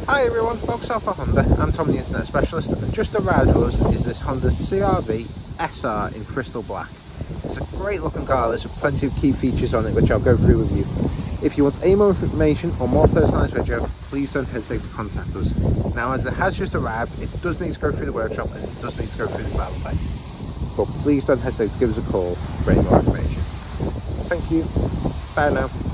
Hi everyone, welcome to Southport Honda. I'm Tom, the Internet Specialist, and just arrived with us is this Honda CR-V SR in crystal black. It's a great looking car. There's plenty of key features on it which I'll go through with you. If you want any more information or more personalised video, please don't hesitate to contact us. Now, as it has just arrived, it does need to go through the workshop and it does need to go through the valet. But please don't hesitate to give us a call for any more information. Thank you. Bye now.